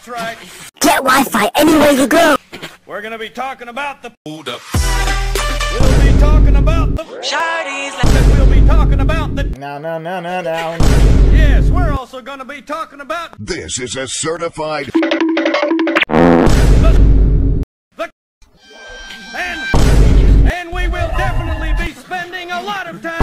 That's right. Get Wi-Fi anywhere you go. We're gonna be talking about the We'll be talking about the We'll be talking about the No. Yes, we're also gonna be talking about This is a certified and we will definitely be spending a lot of time